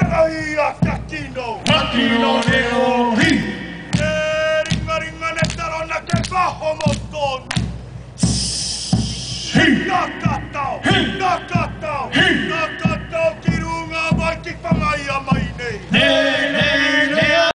Tagahia Kakino! Kakino ne ohi! Ringa ne talonna ke vahomotton! Hi! Jaka